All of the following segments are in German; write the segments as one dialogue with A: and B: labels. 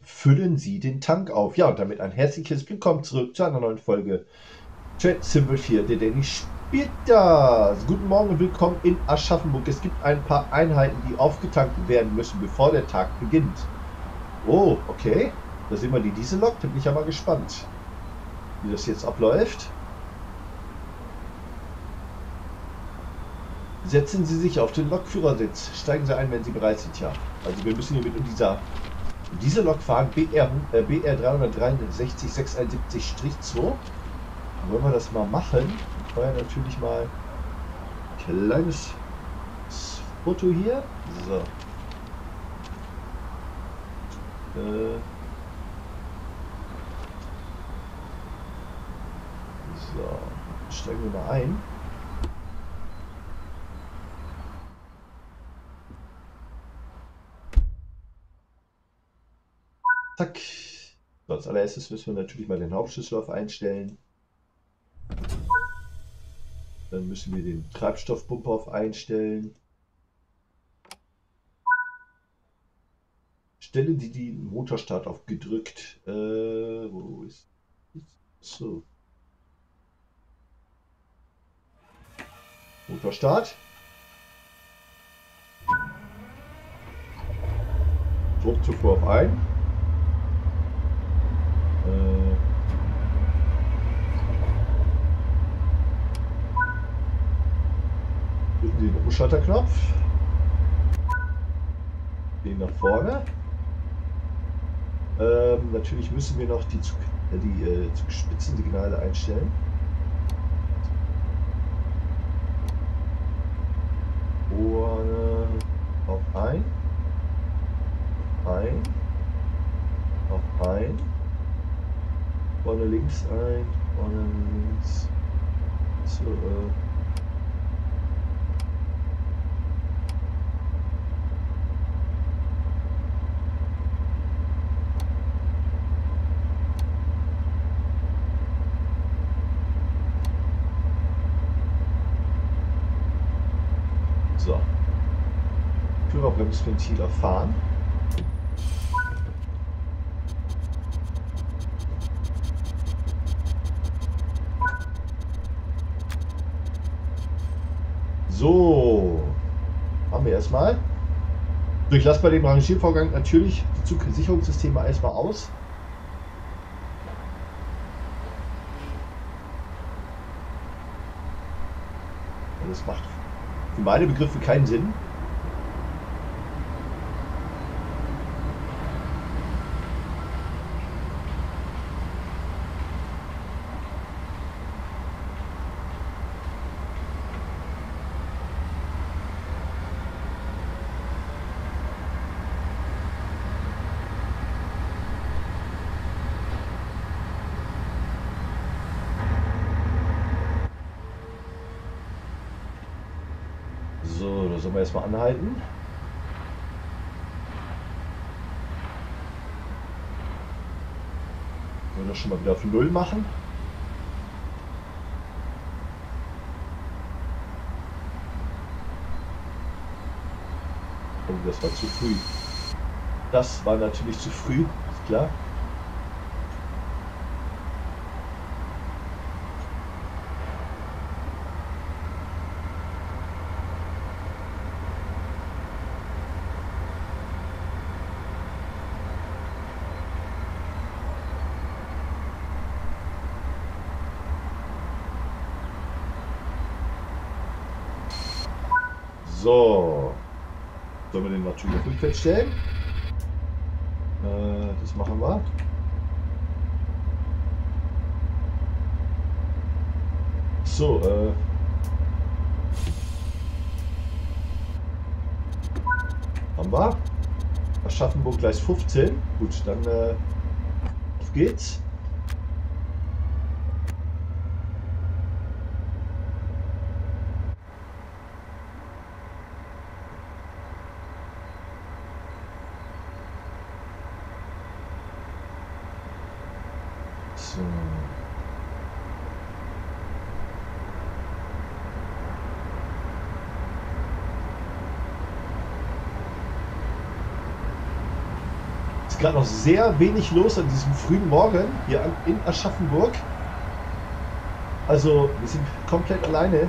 A: füllen Sie den Tank auf. Ja, und damit ein herzliches Willkommen zurück zu einer neuen Folge Chat Simple 4. Der Danny spielt das. Guten Morgen und willkommen in Aschaffenburg. Es gibt ein paar Einheiten, die aufgetankt werden müssen, bevor der Tag beginnt. Oh, okay. Da sehen wir die Diesellok. Da bin ich ja mal gespannt, wie das jetzt abläuft. Setzen Sie sich auf den Lokführersitz. Steigen Sie ein, wenn Sie bereit sind. Ja, also wir müssen hier mit dieser Lok fahren. BR 363 671-2. Wollen wir das mal machen? Vorher natürlich mal ein kleines Foto hier. So. So. Steigen wir mal ein. Zack. So, als allererstes müssen wir natürlich mal den Hauptschlüssel einstellen. Dann müssen wir den Treibstoffpumpe auf einstellen. Stellen Sie den Motorstart auf gedrückt. Wo ist so? Motorstart. Druckzufuhr auf ein. Drücken Sie den Umschalterknopf. Gehen nach vorne. Natürlich müssen wir noch die Zugspitzensignale einstellen. Vorne auf ein. Auf ein. Vorne links ein. Vorne links. So, So. Führerbremsventil erfahren. So. Haben wir erstmal. So, ich lasse bei dem Rangiervorgang natürlich die Zugsicherungssysteme erstmal aus. Das macht für meine Begriffe keinen Sinn. So, da sollen wir erstmal anhalten. Wollen wir das schon mal wieder auf 0 machen. Und das war zu früh. Das war natürlich zu früh, ist klar. So, sollen wir den natürlich auf rückwärts stellen? Das machen wir. So, haben wir. Aschaffenburg Gleis 15. Gut, dann auf geht's. So. gerade noch sehr wenig los an diesem frühen Morgen hier in Aschaffenburg. Also wir sind komplett alleine.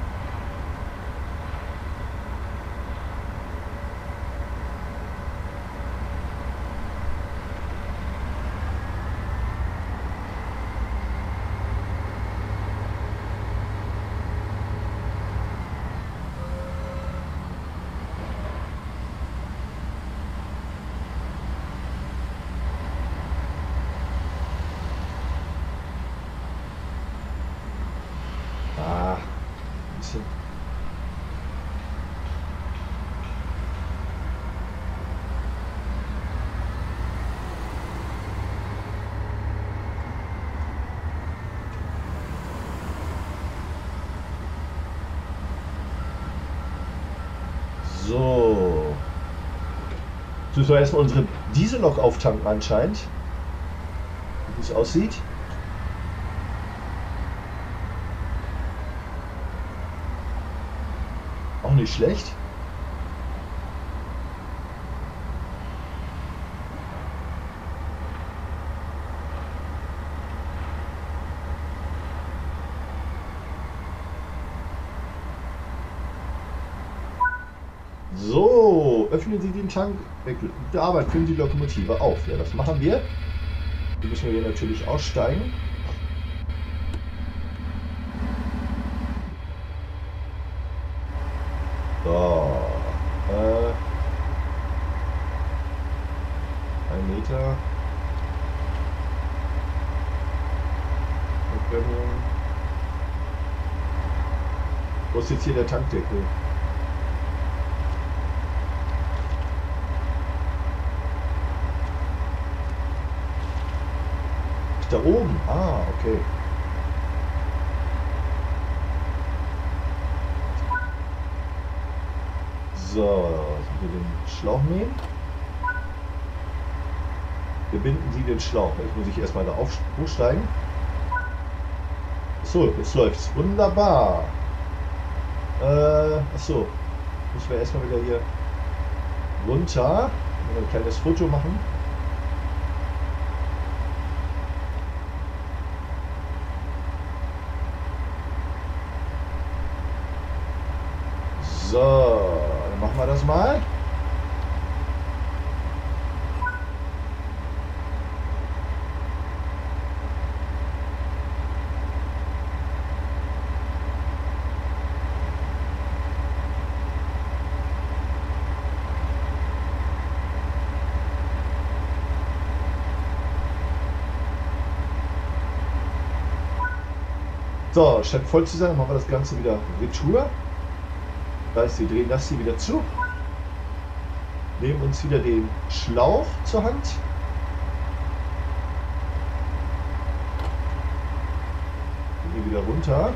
A: So. Jetzt müssen wir erstmal unsere Diesellok auftanken anscheinend. Wie es aussieht. Auch nicht schlecht. So, öffnen Sie den Tank, gute Arbeit, füllen Sie die Lokomotive auf. Ja, das machen wir. Hier müssen wir hier natürlich aussteigen. So, 1 Meter. Wo ist jetzt hier der Tankdeckel? Da oben. Ah, okay. So, jetzt müssen wir den Schlauch nehmen. Verbinden Sie den Schlauch. Jetzt muss ich erstmal da hochsteigen. So, jetzt läuft's. Wunderbar. Achso. Müssen wir erstmal wieder hier runter. Ein kleines Foto machen. So, dann machen wir das mal. So, statt voll zu sein, machen wir das Ganze wieder retour. Das heißt, wir drehen das hier wieder zu. Nehmen uns wieder den Schlauch zur Hand. Gehen wieder runter.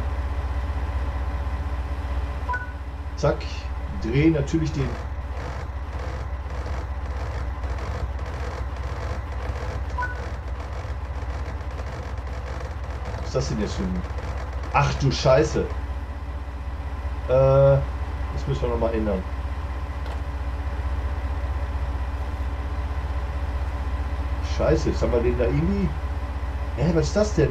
A: Zack. Drehen natürlich den. Was ist das denn jetzt für ein. Ach du Scheiße. Das müssen wir noch mal ändern. Scheiße, jetzt haben wir den da irgendwie. Hä, was ist das denn?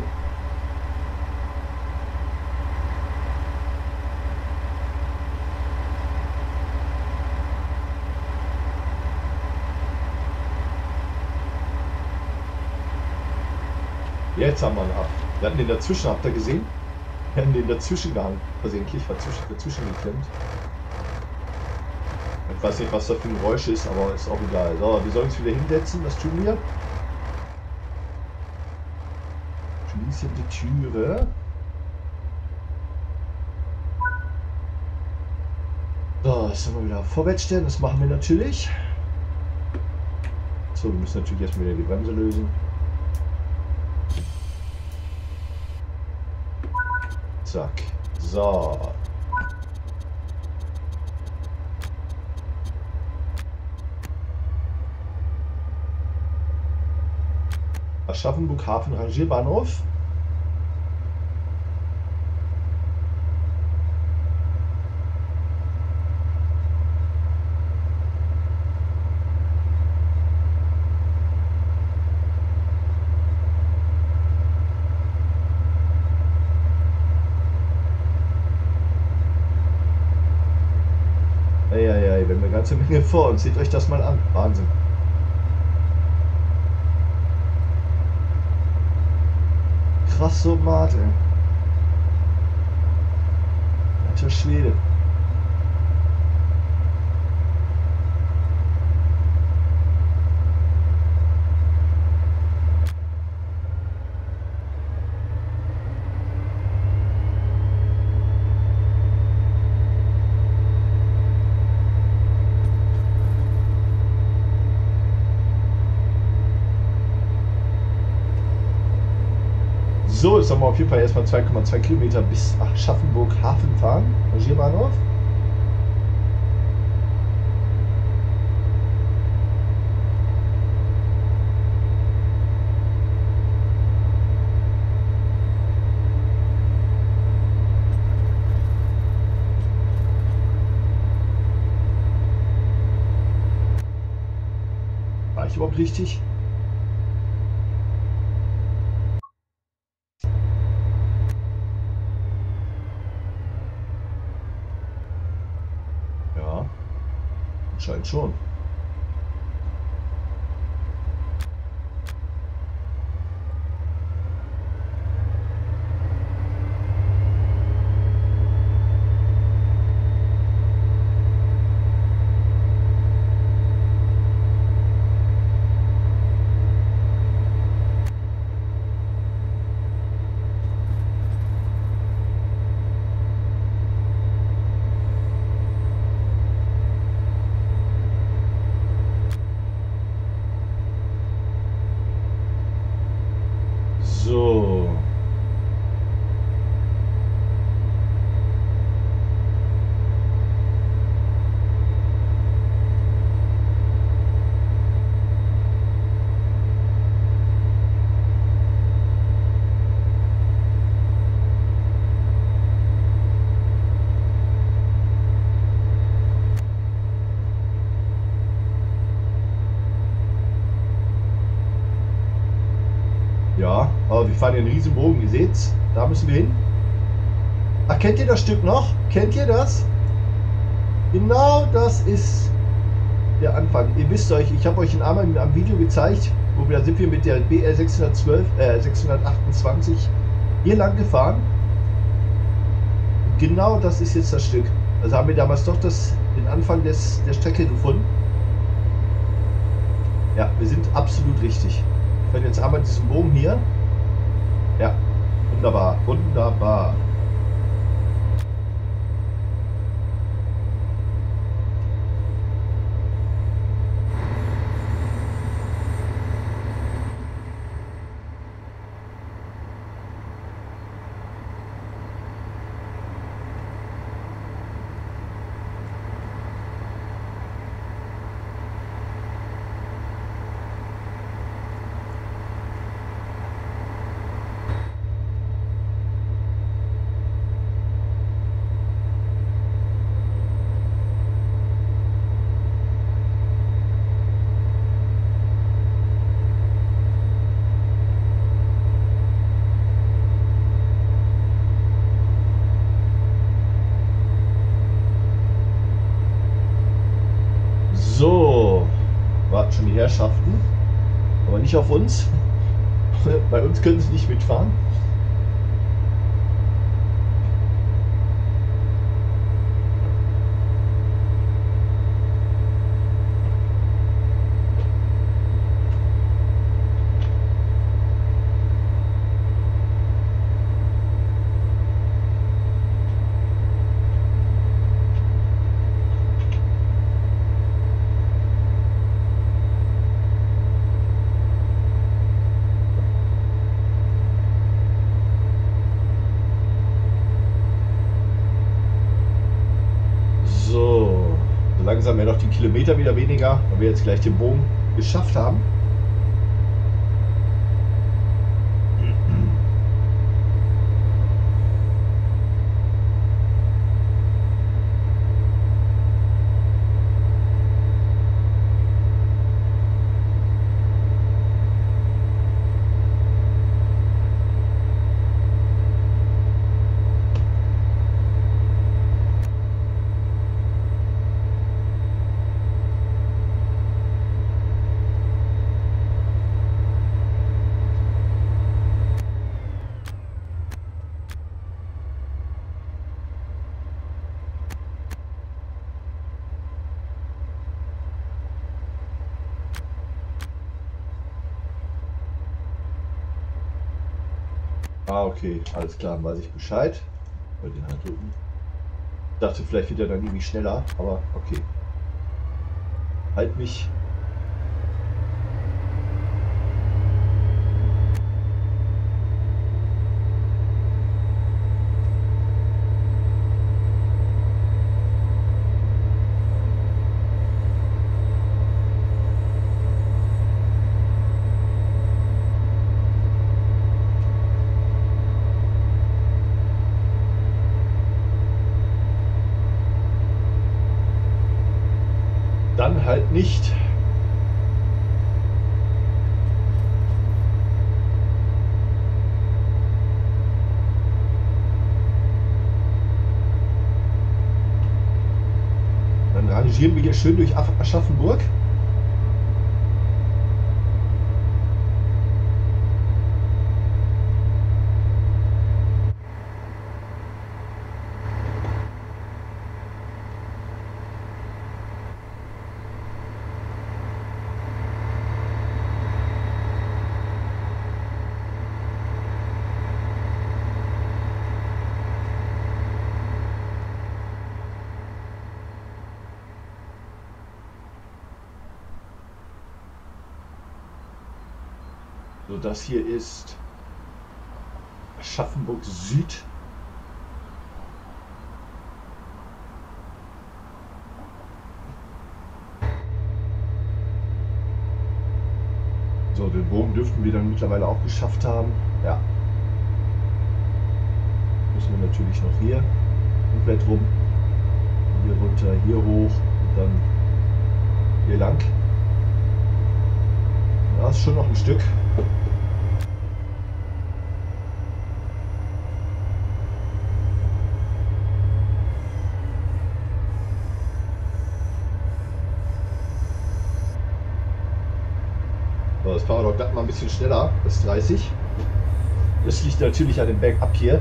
A: Jetzt haben wir ihn ab. Wir hatten den dazwischen, habt ihr gesehen? Wir haben den dazwischen gehangen. Versehentlich dazwischen geklemmt. Ich weiß nicht, was das für ein Geräusch ist, aber ist auch egal. So, wir sollen uns wieder hinsetzen, das tun wir. Schließen die Türe. So, jetzt sollen wir wieder vorwärts stellen, das machen wir natürlich. So, wir müssen natürlich erstmal wieder die Bremse lösen. Zack. So. Aschaffenburg Hafen Rangierbahnhof. ganze Menge vor uns. Seht euch das mal an. Wahnsinn. Krass so Mate. Alter Schwede. So, jetzt haben wir auf jeden Fall erstmal 2,2 Kilometer bis Aschaffenburg Hafen fahren. Gierbahnhof. War ich überhaupt richtig? Anscheinend schon. So. Ja, aber wir fahren hier einen riesen Bogen, ihr seht's. Da müssen wir hin. Ach, kennt ihr das Stück noch? Kennt ihr das? Genau das ist der Anfang. Ihr wisst euch, ich habe euch in einmal am Video gezeigt, wo wir da sind wir mit der BR 628 hier lang gefahren. Genau das ist jetzt das Stück. Also haben wir damals doch den Anfang der Strecke gefunden. Ja, wir sind absolut richtig. Wir fahren jetzt einmal diesen Bogen hier. Ja, wunderbar, wunderbar. So, warten schon die Herrschaften, aber nicht auf uns. Bei uns können sie nicht mitfahren. Langsam ja noch die Kilometer wieder weniger, weil wir jetzt gleich den Bogen geschafft haben. Ah, okay, alles klar, weiß ich Bescheid. Bei den halt drücken. Dachte, vielleicht wird er dann irgendwie schneller, aber okay. Halt mich. Dann halt nicht. Dann rangieren wir hier schön durch Aschaffenburg. So, das hier ist Aschaffenburg Süd. So, den Bogen dürften wir dann mittlerweile auch geschafft haben. Ja. Müssen wir natürlich noch hier komplett rum. Hier runter, hier hoch und dann hier lang. Da ist schon noch ein Stück. So, das fahren wir doch glatt mal ein bisschen schneller als 30. Das liegt natürlich an dem Bergab hier.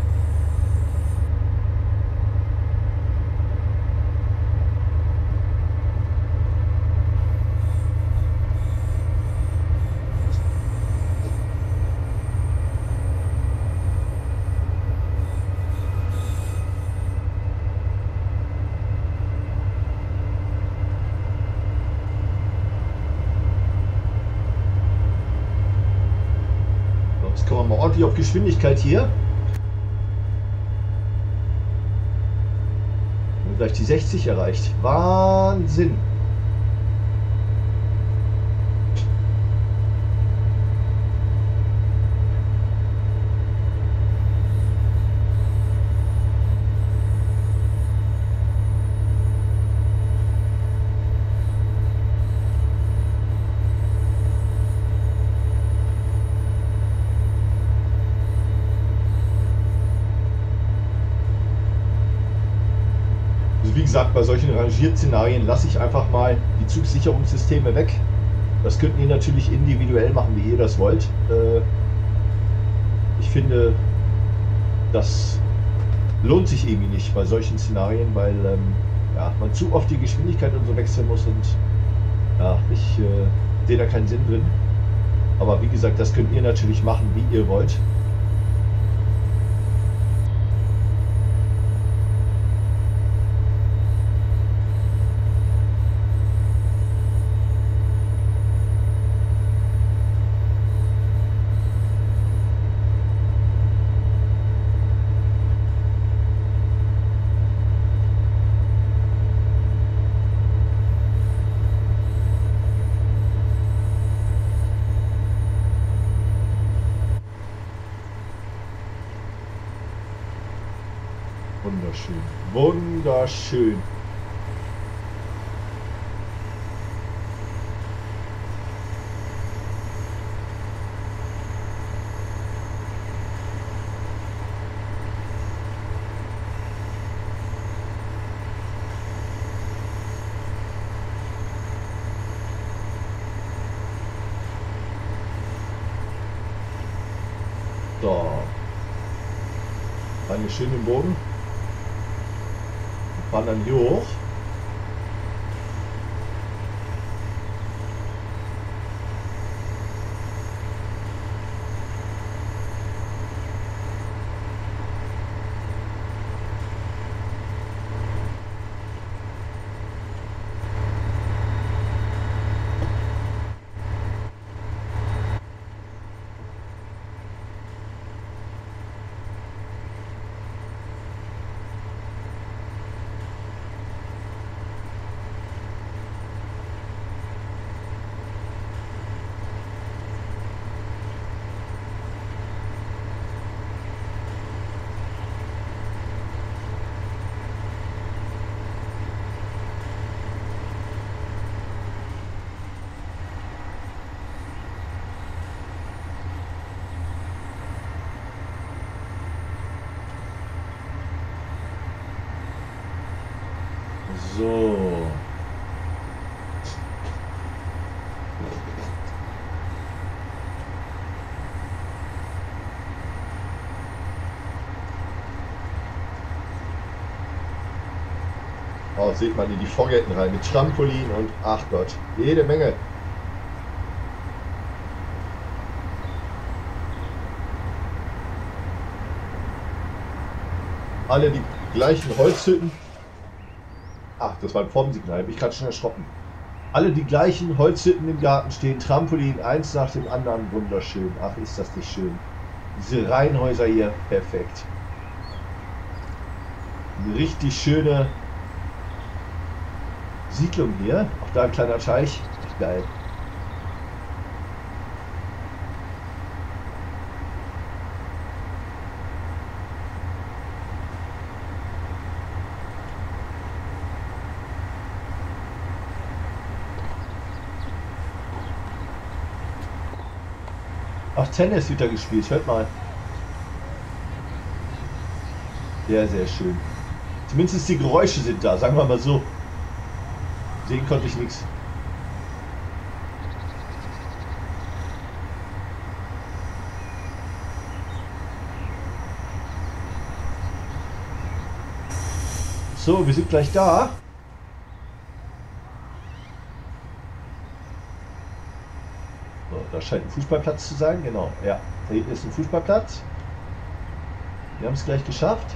A: Jetzt kommen wir mal ordentlich auf Geschwindigkeit hier. Wir haben gleich die 60 erreicht. Wahnsinn! Wie gesagt, bei solchen Rangierszenarien lasse ich einfach mal die Zugsicherungssysteme weg. Das könnt ihr natürlich individuell machen, wie ihr das wollt. Ich finde, das lohnt sich irgendwie nicht bei solchen Szenarien, weil ja, man zu oft die Geschwindigkeit und so wechseln muss und ja, ich sehe da keinen Sinn drin. Aber wie gesagt, das könnt ihr natürlich machen, wie ihr wollt. Wunderschön, wunderschön. So, eine schöne Bogen. Fahren dann hier hoch. So. Oh, sieht man in die Vorgärten rein mit Trampolin und ach Gott, jede Menge. Alle die gleichen Holzhütten. Ach, das war ein Formsignal, bin ich gerade schon erschrocken. Alle die gleichen Holzhütten im Garten stehen, Trampolin, eins nach dem anderen, wunderschön. Ach, ist das nicht schön. Diese Reihenhäuser hier, perfekt. Eine richtig schöne Siedlung hier. Auch da ein kleiner Teich. Echt geil. Auch Tennis wird da gespielt, hört mal. Sehr, sehr schön. Zumindest die Geräusche sind da, sagen wir mal so. Sehen konnte ich nichts. So, wir sind gleich da. So, da scheint ein Fußballplatz zu sein, genau. Ja, da hinten ist ein Fußballplatz. Wir haben es gleich geschafft.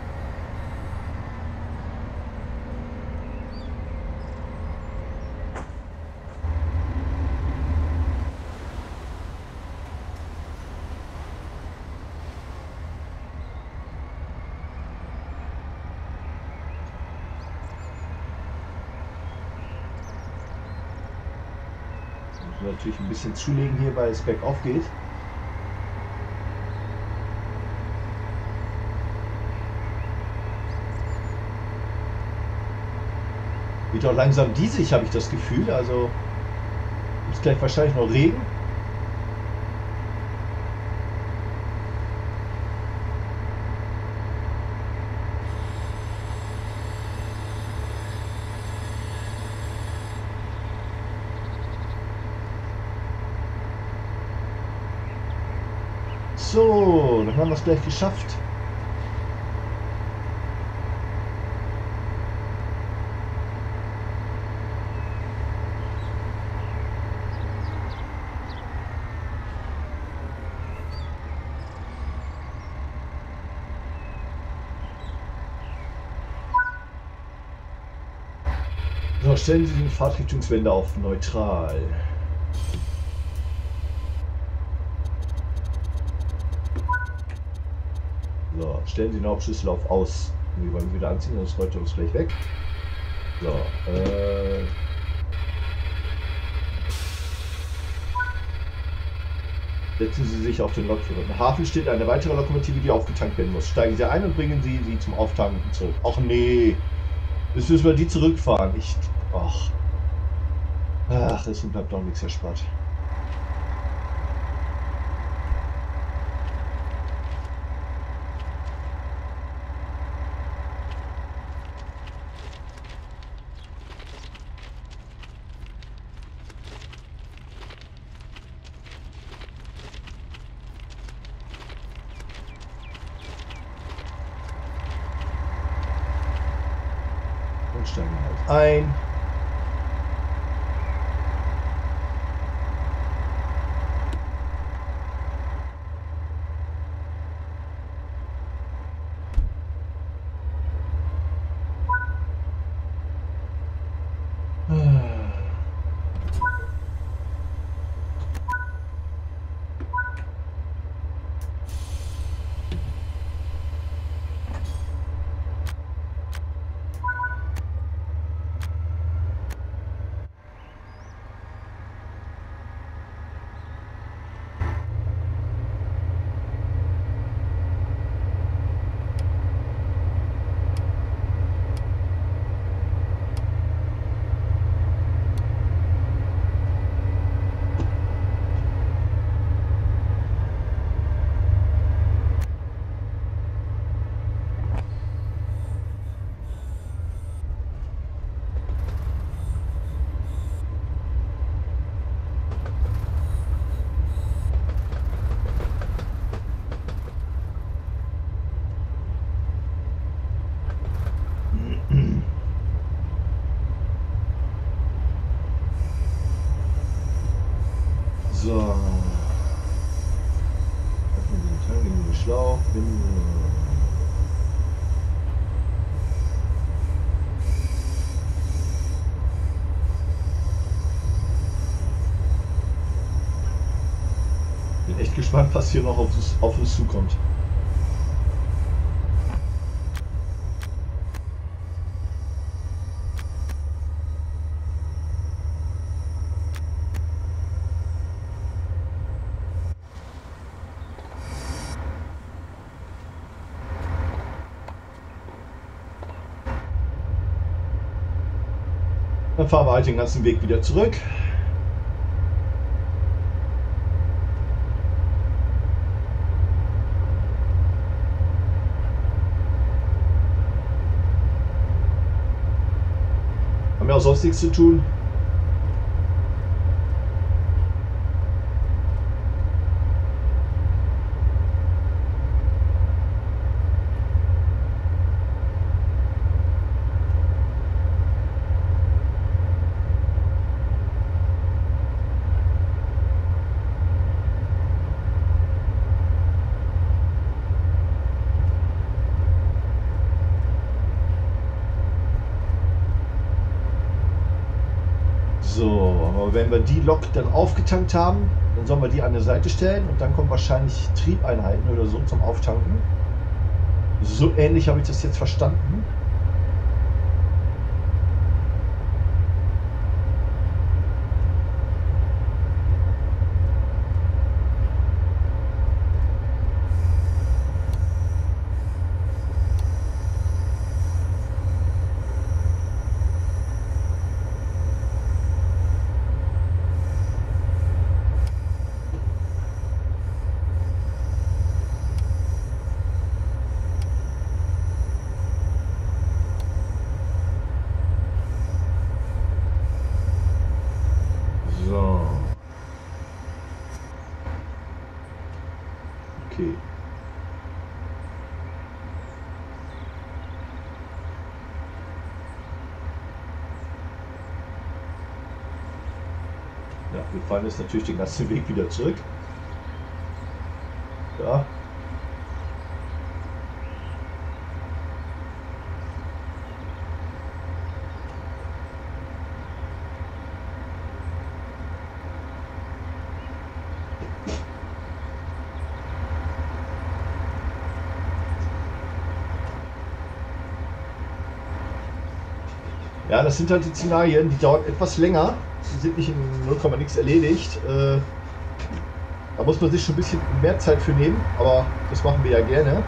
A: Natürlich ein bisschen zulegen hier, weil es bergauf geht. Wird auch langsam diesig, habe ich das Gefühl. Also ist gleich wahrscheinlich noch Regen. So, dann haben wir es gleich geschafft. So, stellen Sie die Fahrtrichtungswende auf neutral. So, stellen Sie den Hauptschlüssel auf aus. Wir wollen wieder anziehen, sonst rollt er uns gleich weg. So, setzen Sie sich auf den Lokführer. Im Hafen steht eine weitere Lokomotive, die aufgetankt werden muss. Steigen Sie ein und bringen Sie sie zum Auftanken zurück. Ach nee, jetzt müssen wir die zurückfahren. Ach, deswegen bleibt doch nichts erspart. Und steigen wir halt ein. Schlauch, bin echt gespannt, was hier noch auf uns zukommt. Dann fahren wir halt den ganzen Weg wieder zurück. Haben ja auch sonst nichts zu tun. So, aber wenn wir die Lok dann aufgetankt haben, dann sollen wir die an der Seite stellen und dann kommen wahrscheinlich Triebeinheiten oder so zum Auftanken. So ähnlich habe ich das jetzt verstanden. So. Okay. Ja, wir fahren jetzt natürlich den ganzen Weg wieder zurück. Ja. Ja, das sind halt die Szenarien, die dauern etwas länger. Die sind nicht in 0, nix erledigt. Da muss man sich schon ein bisschen mehr Zeit für nehmen, aber das machen wir ja gerne.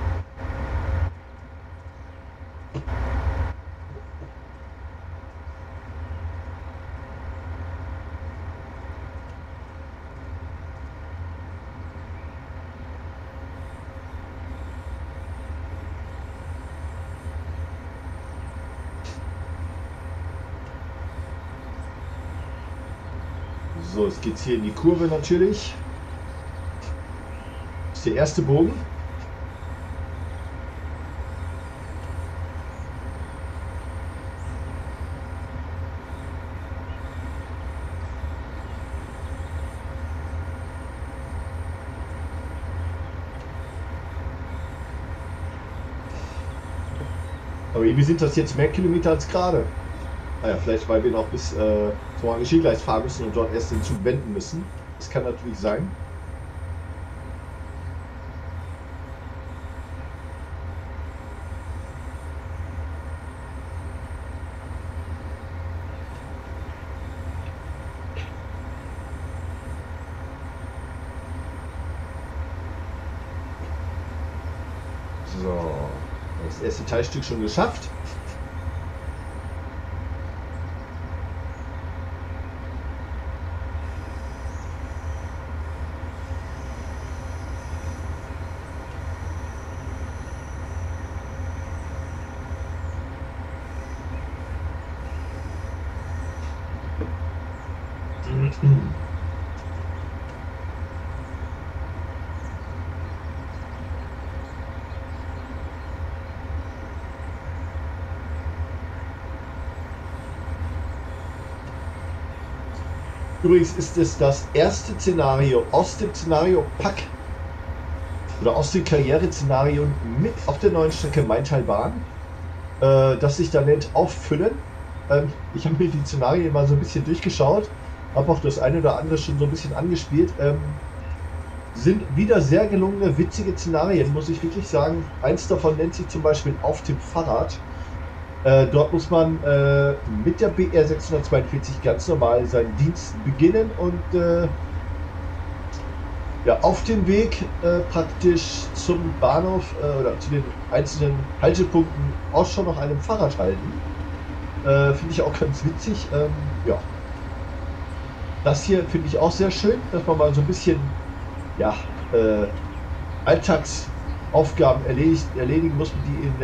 A: So, jetzt geht es hier in die Kurve natürlich. Das ist der erste Bogen. Aber irgendwie sind das jetzt mehr Kilometer als gerade. Naja, vielleicht weil wir noch bis zum Rangiergleis fahren müssen und dort erst den Zug wenden müssen. Das kann natürlich sein. So, das erste Teilstück schon geschafft. Übrigens ist es das erste Szenario aus dem Szenario Pack, oder aus den Karriereszenarien mit auf der neuen Strecke Maintalbahn, das sich da nennt Auffüllen. Ich habe mir die Szenarien mal so ein bisschen durchgeschaut, habe auch das eine oder andere schon so ein bisschen angespielt. Sind wieder sehr gelungene, witzige Szenarien, muss ich wirklich sagen. Eins davon nennt sich zum Beispiel Auf dem Fahrrad. Dort muss man mit der BR 642 ganz normal seinen Dienst beginnen und ja, auf dem Weg praktisch zum Bahnhof oder zu den einzelnen Haltepunkten Ausschau nach einem Fahrrad halten. Finde ich auch ganz witzig. Ja, das hier finde ich auch sehr schön, dass man mal so ein bisschen ja, Alltagsaufgaben erledigen muss,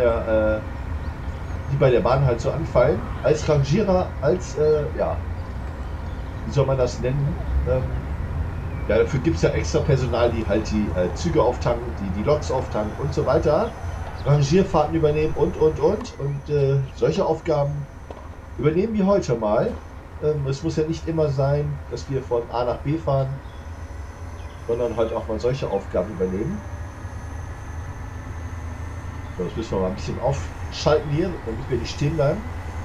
A: die bei der Bahn halt so anfallen. Als Rangierer, als ja, wie soll man das nennen? Ja, dafür gibt es ja extra Personal, die halt die Züge auftanken, die Loks auftanken und so weiter. Rangierfahrten übernehmen und. Und solche Aufgaben übernehmen wir heute mal. Es muss ja nicht immer sein, dass wir von A nach B fahren, sondern halt auch mal solche Aufgaben übernehmen. So, das müssen wir mal ein bisschen aufschalten hier, damit wir nicht stehen bleiben.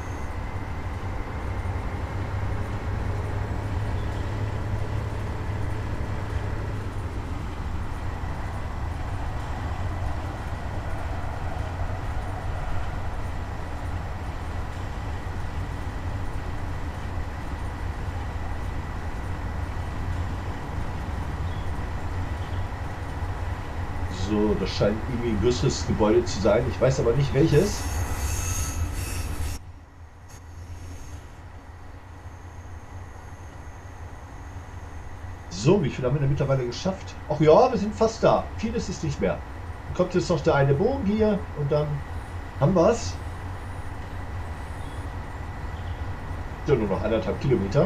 A: So, das scheint irgendwie ein größeres Gebäude zu sein. Ich weiß aber nicht welches. So, wie viel haben wir denn mittlerweile geschafft? Ach ja, wir sind fast da. Vieles ist nicht mehr. Dann kommt jetzt noch der eine Bogen hier und dann haben wir es. Ja, nur noch 1,5 Kilometer.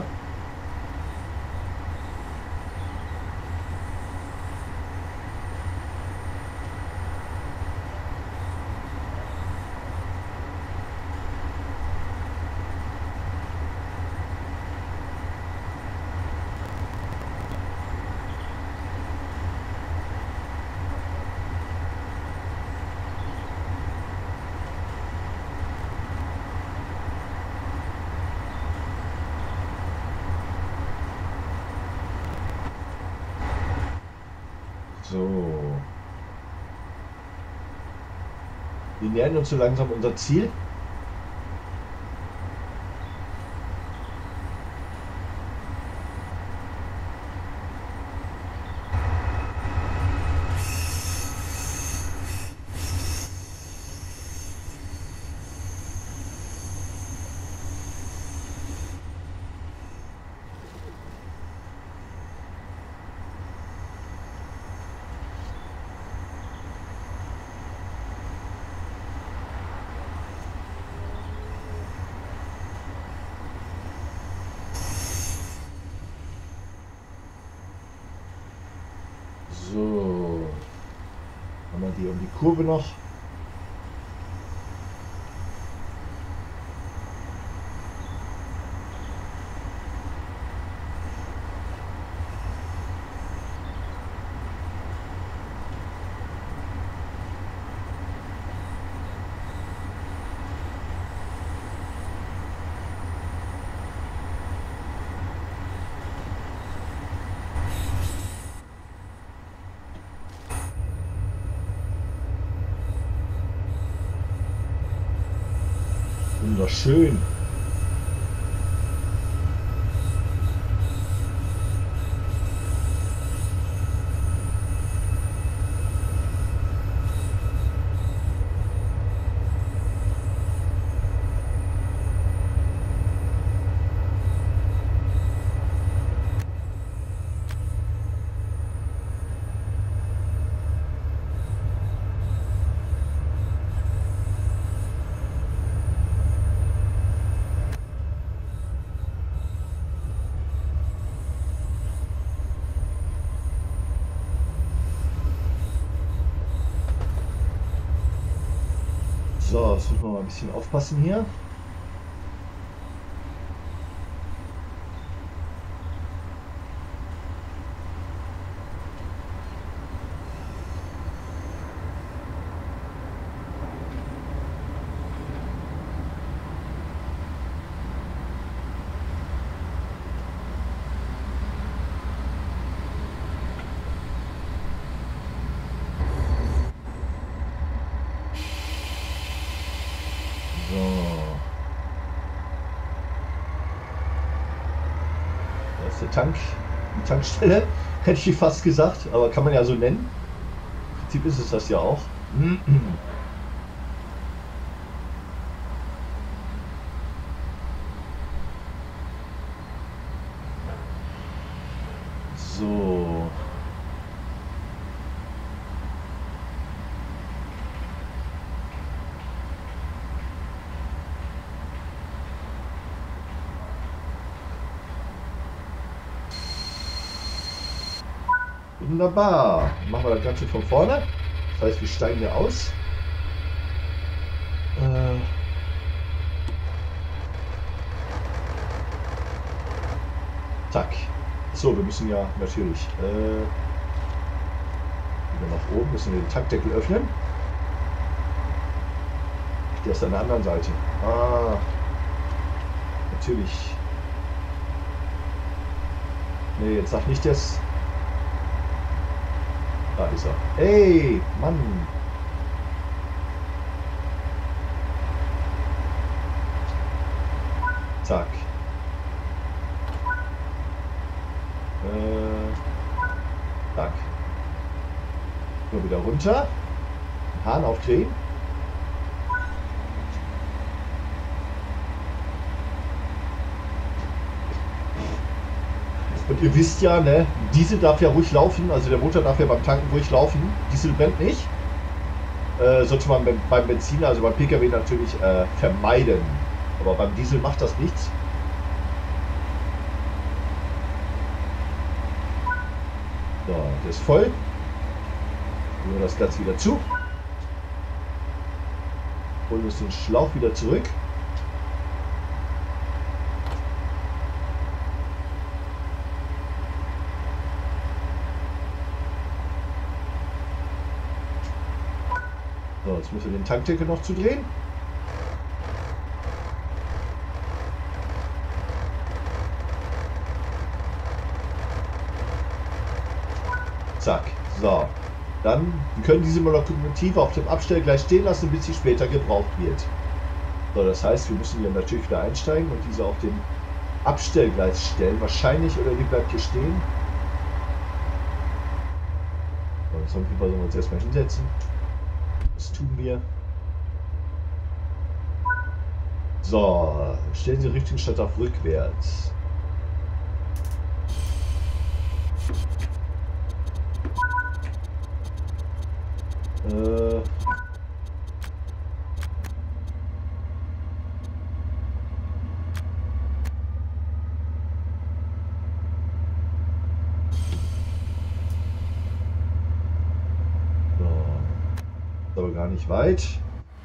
A: So. Wir nähern uns so langsam unser Ziel. So. Haben wir die um die Kurve noch. Wunderschön. So, jetzt müssen wir mal ein bisschen aufpassen hier. die Tankstelle, hätte ich fast gesagt, aber kann man ja so nennen. Im Prinzip ist es das ja auch. So. Wunderbar. Machen wir das Ganze von vorne. Das heißt, wir steigen hier aus. Zack. So, wir müssen ja natürlich wieder nach oben, müssen wir den Tankdeckel öffnen. Der ist an der anderen Seite. Ah, natürlich. Nee, jetzt sag nicht das. Da ist er. Ey, Mann. Zack. Zack. Nur wieder runter. Hahn aufdrehen. Und ihr wisst ja, ne, Diesel darf ja ruhig laufen, also der Motor darf ja beim Tanken ruhig laufen. Diesel brennt nicht. Sollte man beim Benzin, also beim PKW natürlich vermeiden. Aber beim Diesel macht das nichts. So, der ist voll. Holen wir das Ganze wieder zu. Holen uns den Schlauch wieder zurück. So, jetzt müssen wir den Tankdeckel noch zudrehen. Zack. So. Dann können diese Lokomotive auf dem Abstellgleis stehen lassen, bis sie später gebraucht wird. So, das heißt, wir müssen hier natürlich wieder einsteigen und diese auf den Abstellgleis stellen. Wahrscheinlich, oder die bleibt hier stehen. So, das sollen wir uns erstmal hinsetzen. Das tun wir. So, stellen Sie Richtung statt auf rückwärts. Aber gar nicht weit. Hier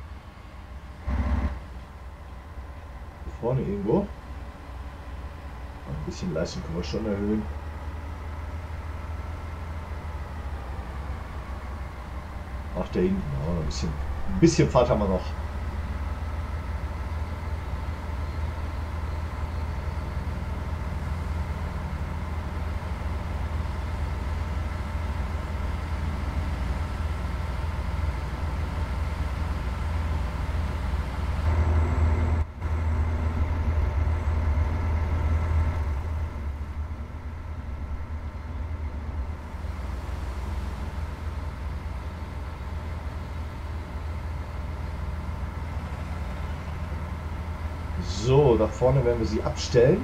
A: vorne irgendwo. Ein bisschen Leistung können wir schon erhöhen. Ach, da hinten, oh, ein bisschen Fahrt haben wir noch. So, da vorne werden wir sie abstellen.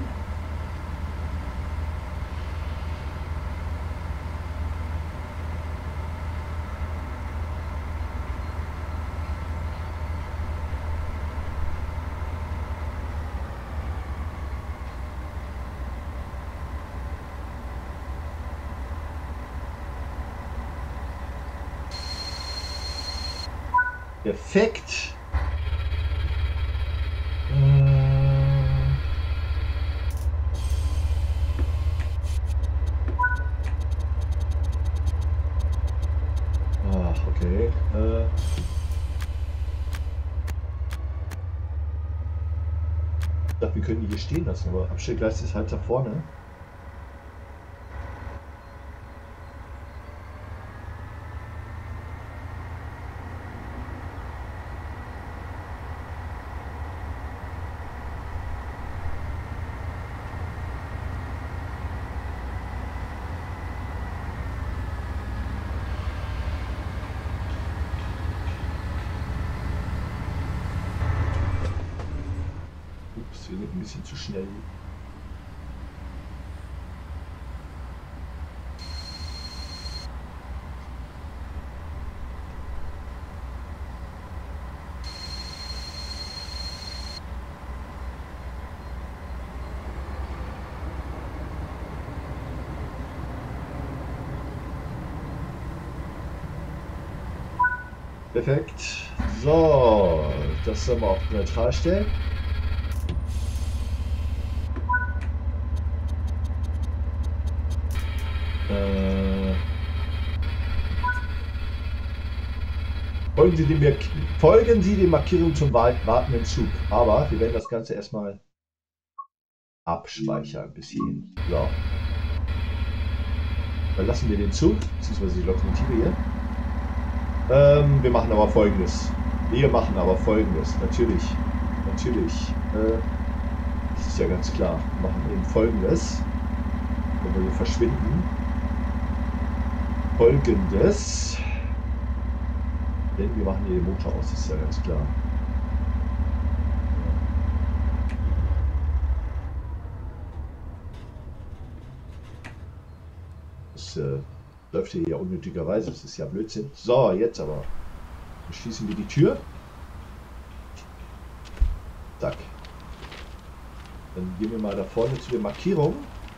A: Perfekt. Ach, okay. Ich dachte, wir können die hier stehen lassen, aber Abstellgleis ist halt da vorne. Wir sind ein bisschen zu schnell. Perfekt. So, das sollen wir auf neutral stellen. Folgen Sie den Markierungen zum wartenden Zug. Aber wir werden das Ganze erstmal abspeichern bis hierhin. So. Dann lassen wir den Zug, beziehungsweise die Lokomotive hier. Wir machen aber Folgendes. Natürlich. Das ist ja ganz klar. Wir machen eben Folgendes. Wenn wir verschwinden. Folgendes. Denn wir machen hier den Motor aus, das ist ja ganz klar. Das läuft hier ja unnötigerweise, das ist ja Blödsinn. So, jetzt aber. Dann schließen wir die Tür. Zack. Dann gehen wir mal da vorne zu der Markierung.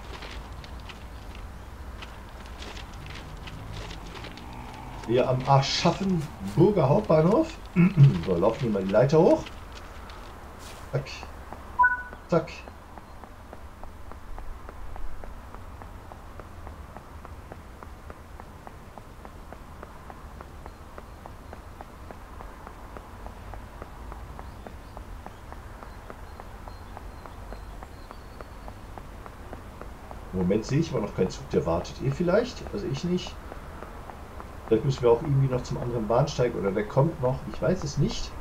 A: Hier am Aschaffenburger Hauptbahnhof. So, laufen wir mal die Leiter hoch. Zack. Zack. Im Moment sehe ich aber noch keinen Zug, der wartet. Ihr vielleicht? Also ich nicht. Vielleicht müssen wir auch irgendwie noch zum anderen Bahnsteig oder der kommt noch. Ich weiß es nicht.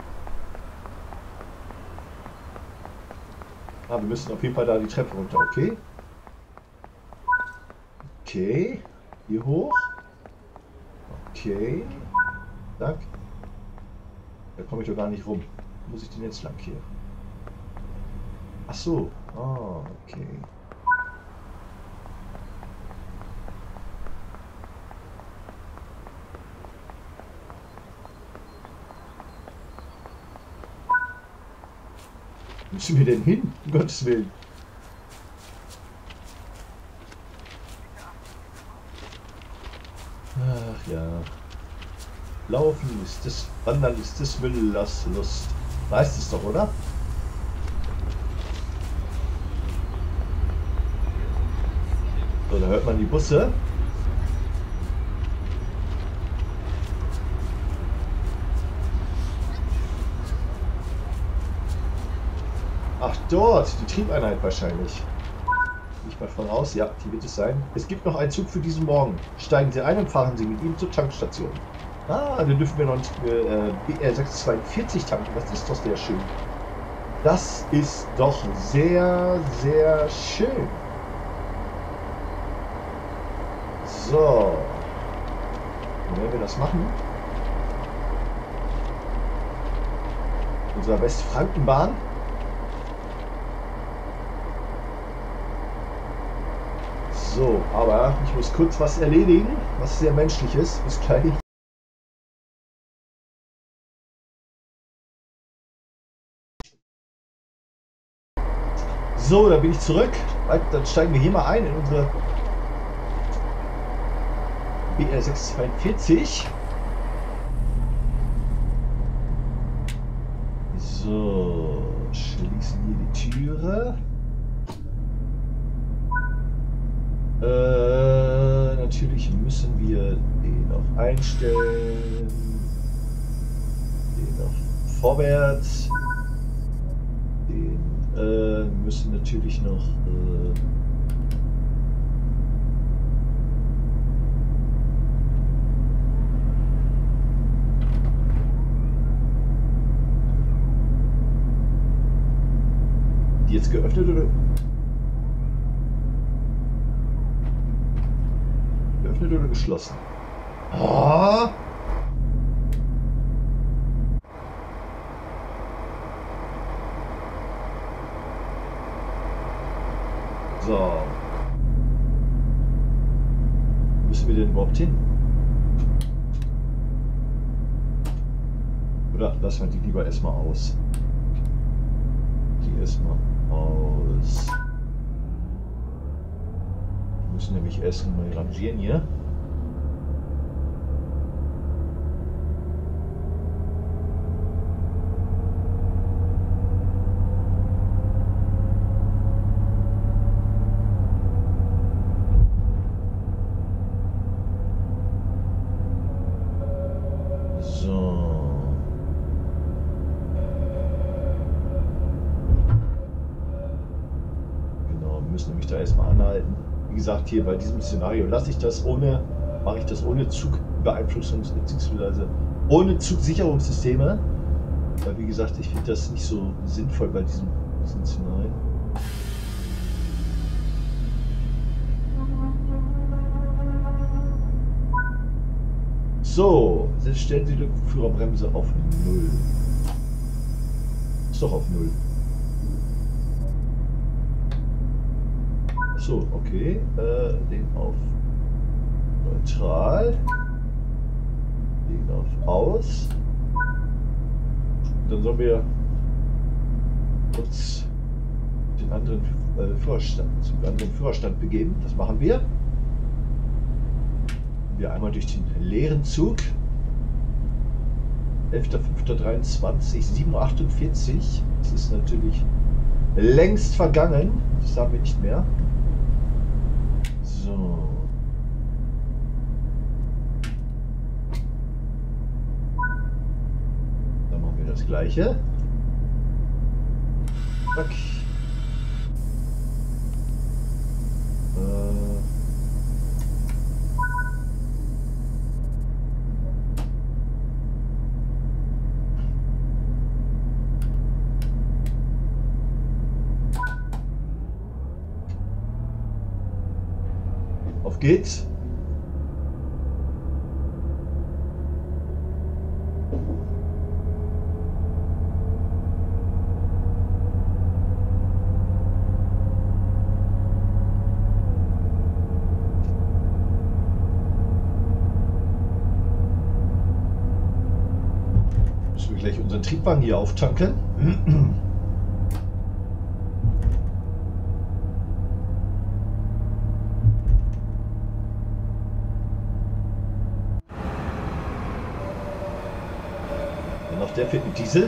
A: Ah, wir müssen auf jeden Fall da die Treppe runter. Okay. Okay. Hier hoch. Okay. Zack. Da komme ich doch gar nicht rum. Wo muss ich denn jetzt lang hier? Ach so. Ah, okay. Wo müssen wir denn hin? Um Gottes Willen. Ach ja. Laufen ist das, Wandern ist das Lust. Weißt es doch, oder? So, da hört man die Busse. Ach, dort, die Triebeinheit wahrscheinlich. Gehe ich mal von aus, ja, die wird es sein. Es gibt noch einen Zug für diesen Morgen. Steigen Sie ein und fahren Sie mit ihm zur Tankstation. Ah, dann dürfen wir noch BR 642 tanken. Das ist doch sehr schön. Das ist doch sehr, sehr schön. So. Dann werden wir das machen. Unserer Westfrankenbahn. So, aber ich muss kurz was erledigen, was sehr menschlich ist. Bis gleich. So, da bin ich zurück. Dann steigen wir hier mal ein in unsere BR 642. So, schließen hier die Türe. Natürlich müssen wir den auf einstellen, den auf vorwärts, den müssen natürlich noch die jetzt geöffnet oder? Geöffnet oder geschlossen? Oh! So. Wo müssen wir denn überhaupt hin? Oder lassen wir die lieber erstmal aus? Die erstmal aus. Wir müssen nämlich erst mal rangieren hier. Wie gesagt, hier bei diesem Szenario lasse ich das ohne, mache ich das ohne Zugbeeinflussungs- bzw. ohne Zugsicherungssysteme. Weil wie gesagt, ich finde das nicht so sinnvoll bei diesem Szenario. So, jetzt stellen Sie die Führerbremse auf 0. Ist doch auf 0. So, okay. Den auf neutral. Den auf aus. Dann sollen wir uns den anderen zum anderen Führerstand begeben. Das machen wir. Wir einmal durch den leeren Zug. 11.05.23, 7.48 Uhr. Das ist natürlich längst vergangen. Das haben wir nicht mehr. So. Dann machen wir das Gleiche. Zack. Auf geht's. Müssen wir gleich unseren Triebwagen hier auftanken. Der fährt mit Diesel.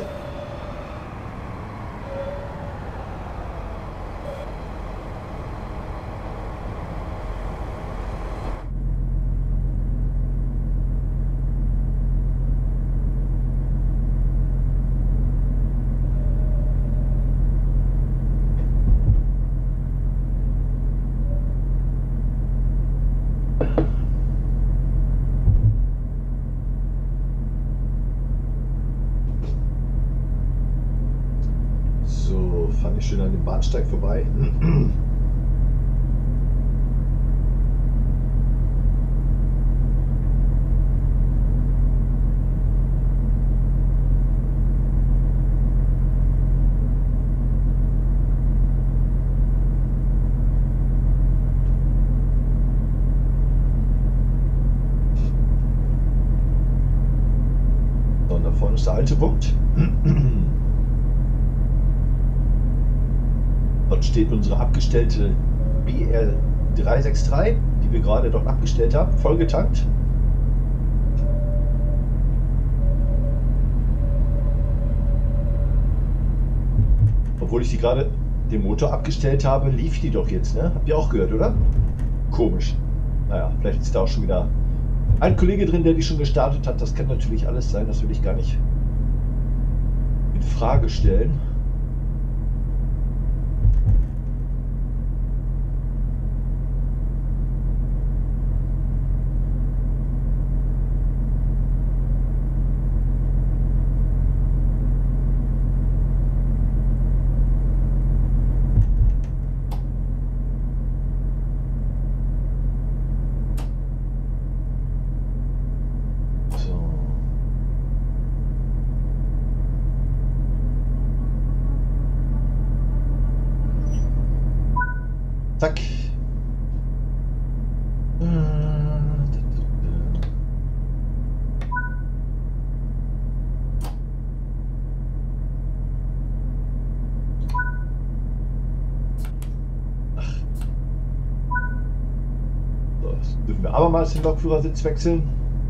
A: Fahre ich schön an dem Bahnsteig vorbei. So, und da vorne ist der Haltepunkt. Dort steht unsere abgestellte BR 363, die wir gerade dort abgestellt haben, vollgetankt. Obwohl ich die gerade den Motor abgestellt habe, lief die doch jetzt, ne? Habt ihr auch gehört, oder? Komisch. Naja, vielleicht ist da auch schon wieder ein Kollege drin, der die schon gestartet hat. Das kann natürlich alles sein, das will ich gar nicht in Frage stellen. Zack. So, jetzt dürfen wir abermals den Lokführersitz wechseln.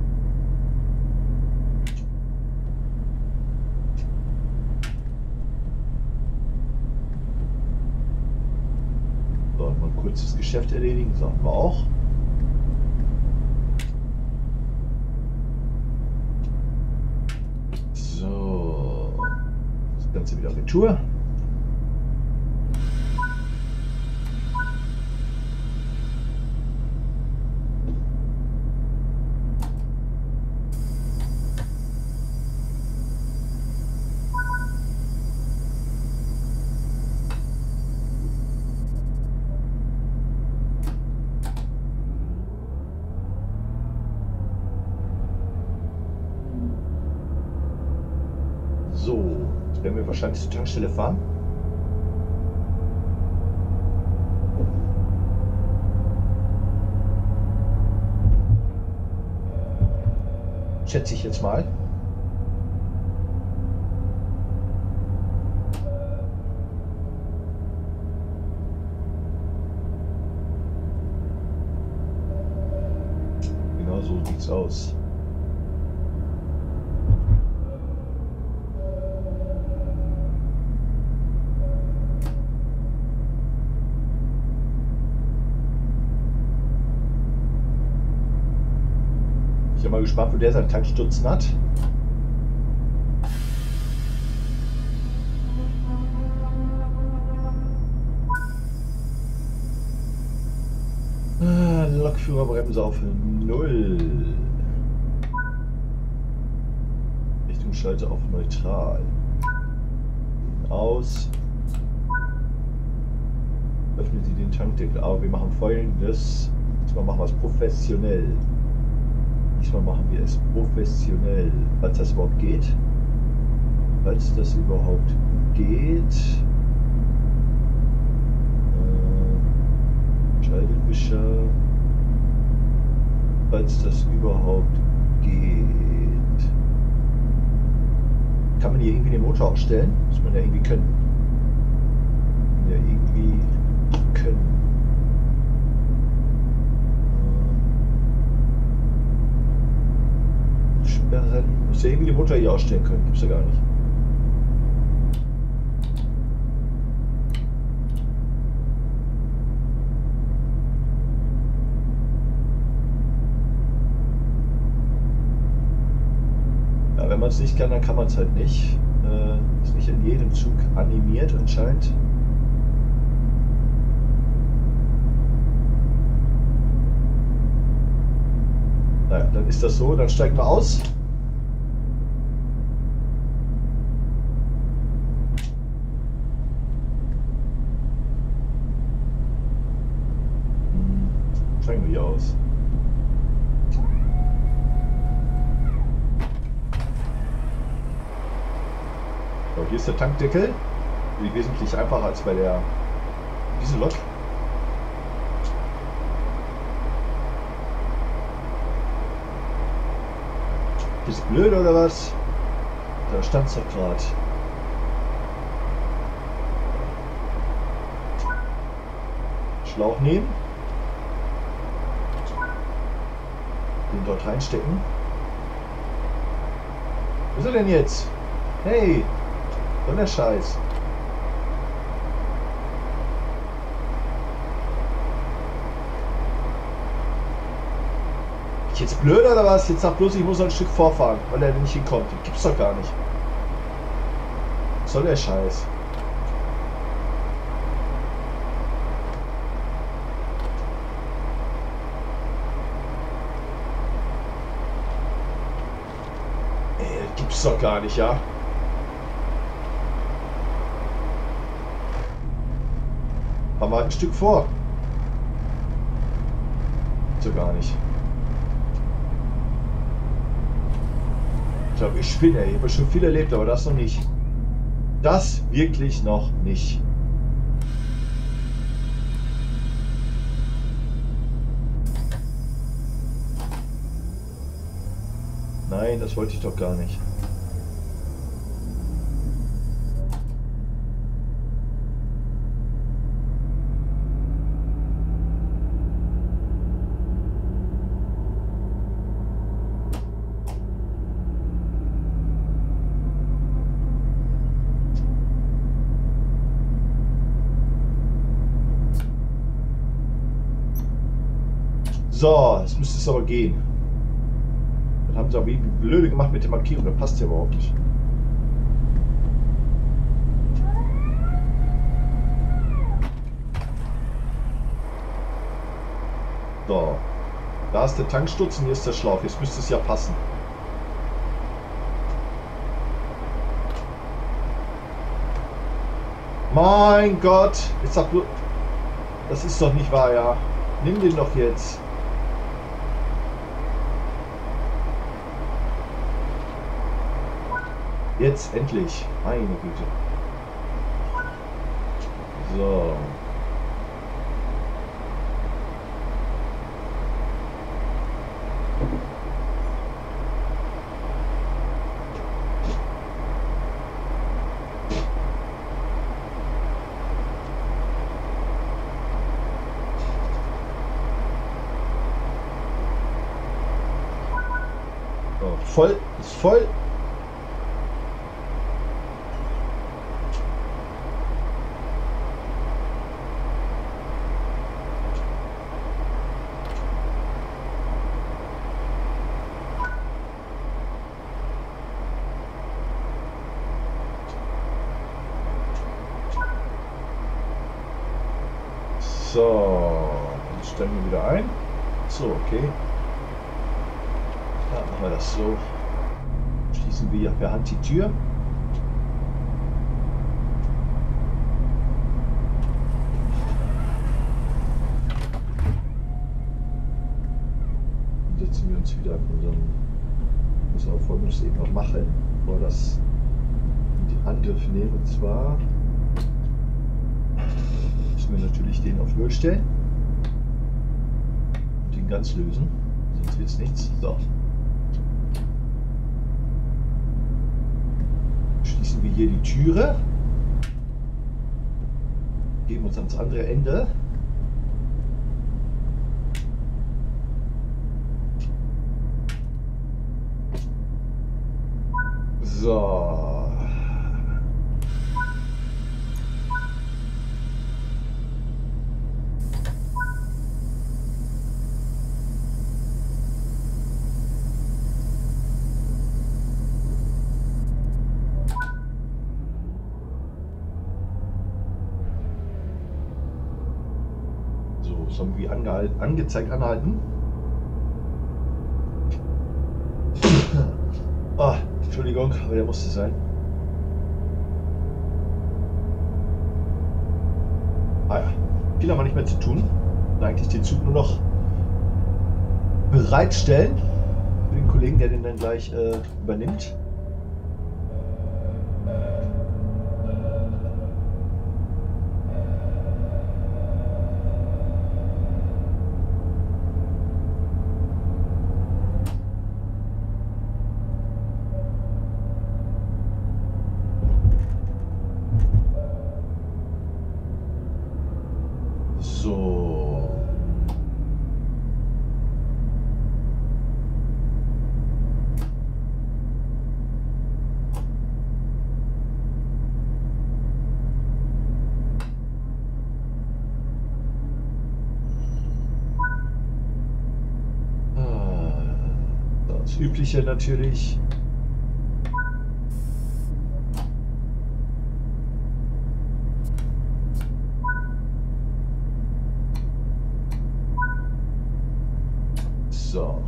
A: So, mal kurz das Geschäft erledigen, sagen wir auch. So, das Ganze wieder retour. So, jetzt werden wir wahrscheinlich zur Tankstelle fahren. Schätze ich jetzt mal. Genau so sieht's aus. Ich bin mal gespannt, wo der seinen Tankstutzen hat. Lokführerbremse auf 0. Richtungsschalter auf neutral. Aus. Öffnen Sie den Tankdeckel. Aber wir machen Folgendes. Diesmal machen wir es professionell. Diesmal machen wir es professionell. Falls das überhaupt geht. Falls das überhaupt geht. Schaltwischer. Falls das überhaupt geht. Kann man hier irgendwie den Motor ausstellen? Muss man ja irgendwie können. Ja, irgendwie können. Sperren. Muss ja irgendwie den Motor hier ausstellen können. Gibt's ja gar nicht. Wenn man es nicht kann, dann kann man es halt nicht. Ist nicht in jedem Zug animiert anscheinend. Naja, dann ist das so, dann steigen wir aus. Steigen wir hier aus. So, hier ist der Tankdeckel. Wesentlich einfacher als bei der Diesellok. Ist blöd oder was? Da stand es doch gerade. Schlauch nehmen. Den dort reinstecken. Wo ist er denn jetzt? Hey! So der Scheiß. Ich jetzt blöd oder was? Jetzt sag bloß, ich muss noch ein Stück vorfahren, weil er nicht hinkommt. Das gibt's doch gar nicht. Was soll der Scheiß? Ey, das gibt's doch gar nicht, ja? Fahren wir halt ein Stück vor. So gar nicht. Ich glaube, ich spinne, ich habe schon viel erlebt, aber das noch nicht. Das wirklich noch nicht. Nein, das wollte ich doch gar nicht. So, jetzt müsste es aber gehen. Dann haben sie aber wie blöde gemacht mit der Markierung. Das passt ja überhaupt nicht. So. Da ist der Tanksturz und hier ist der Schlauch. Jetzt müsste es ja passen. Mein Gott. Jetzt sag du. Das ist doch nicht wahr, ja. Nimm den doch jetzt. Jetzt endlich. Meine Güte. So. So, voll, ist voll. So, dann stellen wir wieder ein. So, okay. Ja, machen wir das so. Schließen wir per Hand die Tür. Und setzen wir uns wieder an unserem. Müssen wir Folgendes eben noch machen, bevor wir das in den Angriff nehmen. Und zwar müssen wir natürlich den auf Null stellen und den ganz lösen, sonst wird es nichts. So. Schließen wir hier die Türe, geben uns ans andere Ende. So. Zombie angezeigt anhalten. Ah, Entschuldigung, aber der musste sein. Ah ja, viel haben wir nicht mehr zu tun. Und eigentlich den Zug nur noch bereitstellen für den Kollegen, der den dann gleich übernimmt. So. Das Übliche natürlich. So.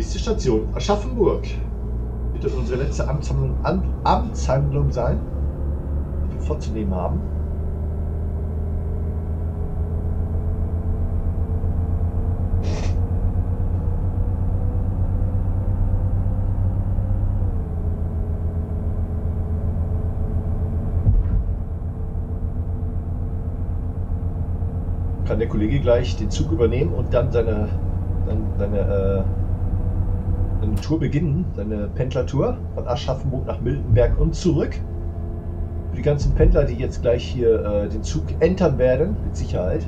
A: Nächste Station, Aschaffenburg. Wird das unsere letzte Amtshandlung sein, die wir vorzunehmen haben. Kann der Kollege gleich den Zug übernehmen und dann seine Tour beginnen, seine Pendlertour von Aschaffenburg nach Miltenberg und zurück. Für die ganzen Pendler, die jetzt gleich hier den Zug entern werden, mit Sicherheit.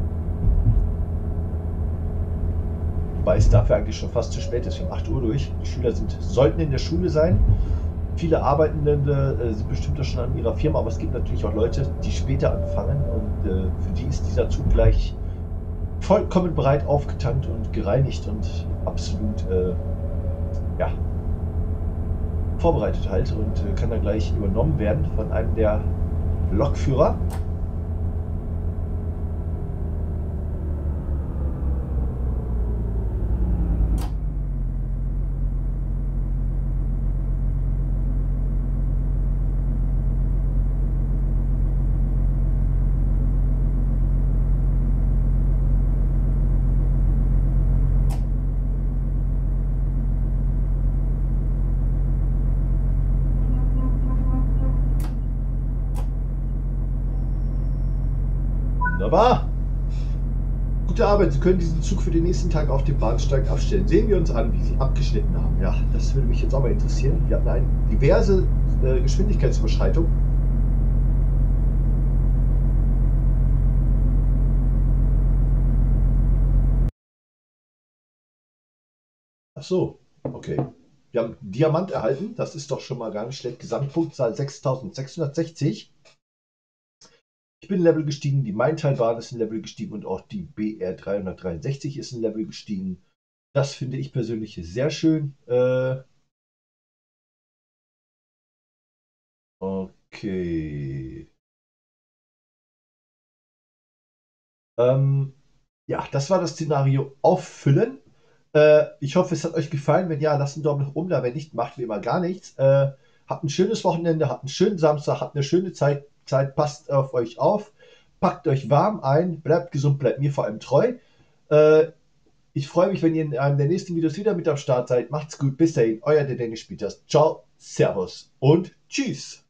A: Wobei es dafür eigentlich schon fast zu spät ist, um 8 Uhr durch. Die Schüler sollten in der Schule sein. Viele Arbeitende sind bestimmt schon an ihrer Firma, aber es gibt natürlich auch Leute, die später anfangen und für die ist dieser Zug gleich vollkommen bereit aufgetankt und gereinigt und absolut ja, vorbereitet halt und kann dann gleich übernommen werden von einem der Lokführer. Wunderbar. Gute Arbeit. Sie können diesen Zug für den nächsten Tag auf dem Bahnsteig abstellen. Sehen wir uns an, wie Sie abgeschnitten haben. Ja, das würde mich jetzt auch mal interessieren. Wir hatten diverse Geschwindigkeitsüberschreitungen. Ach so, okay. Wir haben Diamant erhalten. Das ist doch schon mal gar nicht schlecht. Gesamtpunktzahl 6660. Ich bin ein Level gestiegen, die Maintalbahn ist ein Level gestiegen und auch die BR 363 ist ein Level gestiegen. Das finde ich persönlich sehr schön. Okay. Ja, das war das Szenario Auffüllen. Ich hoffe, es hat euch gefallen. Wenn ja, lasst einen Daumen nach oben da. Wenn nicht, macht wie immer gar nichts. Habt ein schönes Wochenende, habt einen schönen Samstag, habt eine schöne Zeit, passt auf euch auf, packt euch warm ein, bleibt gesund, bleibt mir vor allem treu. Äh, Ich freue mich, wenn ihr in einem der nächsten Videos wieder mit am Start seid. Macht's gut, bis dahin, euer der Dennis Peters. Ciao, Servus und Tschüss.